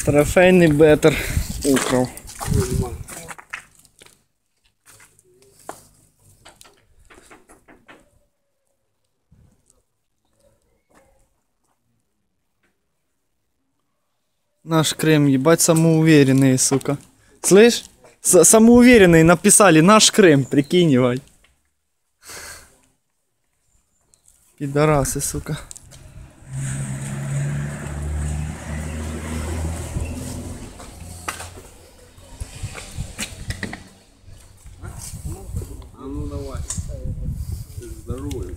Трофейний бетер украв. Наш Крым, ебать, самоуверенные, сука. Слышь? Самоуверенные написали наш Крым, прикинь, ебать. Пидорасы, сука. А ну давай. Здоровый.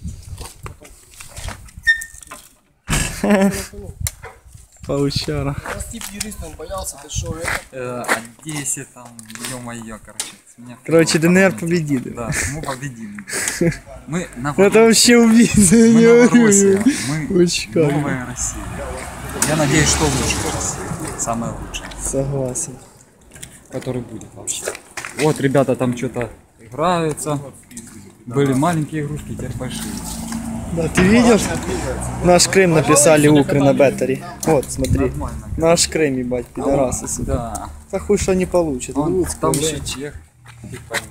Паучара. Раз тип юрист, он боялся, ты шо, Одессе там, ё-моё, короче. С меня Короче, второго ДНР парламента. победили. Да, мы победим. Мы на Это вообще убийца. Мы я Новороссия, говорю. мы Очень кайф. новая Россия. Я надеюсь, что лучшая Россия. Самая лучшая. Согласен. Который будет вообще. Вот ребята там что-то играются. Были маленькие игрушки, теперь большие. Да, ты видел? Наш Крым написали укры на беттере. Вот, смотри. Нормально. Наш Крым, ебать, пидорасы, сука. Да. Да хуй что не получит. Вон, Луцк, там да. еще чех. Фиг поймешь.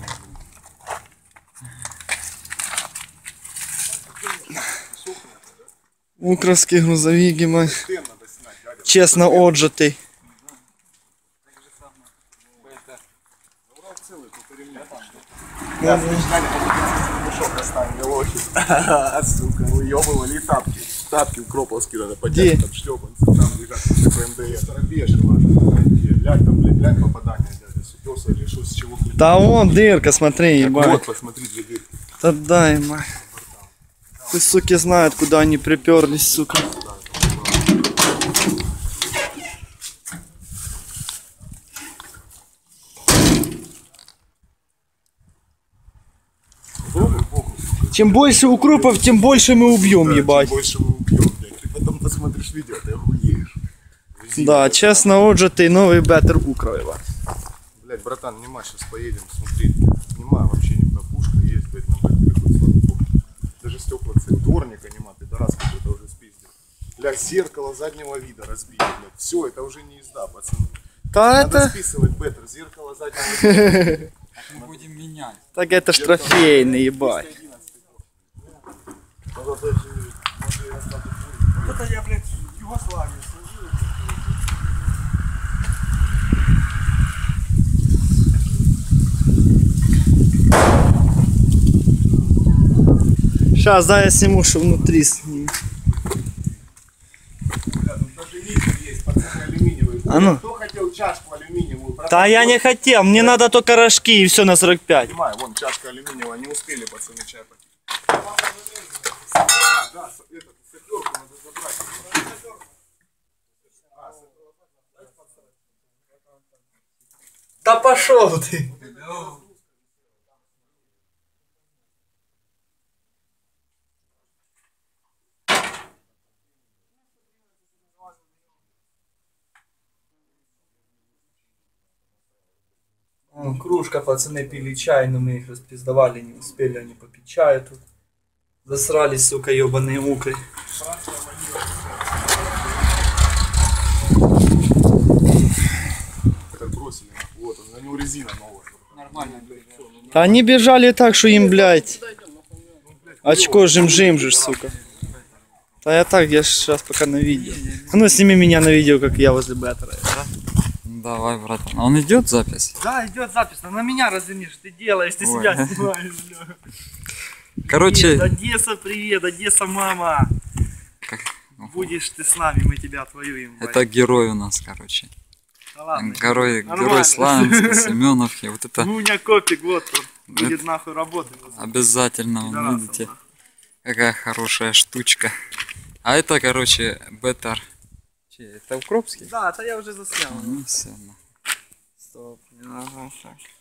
Укравський грузовик, ебать. Чесно отжитий. Сука, уебывали тапки. Тапки укроповские надо Где? поднять, там шлепанцы, там лежат ПМДС. Старобешево. Ляг там, блядь, ляг попадание, дядя, сутёса или что, с чего. Та вон дырка, смотри, Так ебать. вот, посмотри, где дырка. Да дай, ебать. Ты, суки, знают, куда они приперлись, сука. Чем больше укропов, тем больше мы убьем, ебать. Больше мы убьем, блядь. Ты потом посмотришь видео, ты охуеешь. Да, честно отжитый новый беттер Украева. Блядь, братан, нема, сейчас поедем смотреть. Нема вообще никуда пушка есть, блядь, на бэкере хоть слава богу. Даже стекла целые. Дворника нема, пидорас какой-то уже спиздил. Бля, зеркало заднего вида разбили, блядь. Все, это уже не езда, пацаны. Да Надо это... списывать беттер, зеркало заднего вида. Мы будем менять. Так это ж трофейный, ебать. Это я, блядь, в Югославии служил. Сейчас, дай я сниму, что внутри сниму. Бля, тут даже литр есть, пацаны, алюминиевый. А ну. Кто хотел чашку алюминиевую? Братан, Да я не хотел, мне надо только рожки и все на 45. понимаю, вон чашка алюминиевая, не успели пацаны чай попить. Да, этот, саперку надо забрать. Да пошел ты. Вон, кружка, пацаны пили чай, но мы их распиздавали, не успели они попить чая тут. Засрались, сука, ебаные укры. Этот бросили, вот он, на него резина новая. Нормально, блядь. Да они бежали так, что им, блядь, очко жим-жим, сука. Да я так, я сейчас пока на видео. А ну сними меня на видео, как я возле беттера. Давай, братан. А он идет запись? Да, идет запись, но на меня разве что ты делаешь, ты Ой. себя снимаешь, бля. Короче, Привет, Одесса, привет, Одесса, мама. Будешь ты с нами, мы тебя отвоюем. это герой у нас, короче. Да ладно, Герой нормально. Славянска, Семеновки. Вот это Гуня Копик, вот он, будет нахуй работать. обязательно, вон, Пидорасов, видите, нахуй. какая хорошая штучка. А это, короче, беттер. Это укропский? Да, это я уже заснял. Ну все. Стоп, ага, так.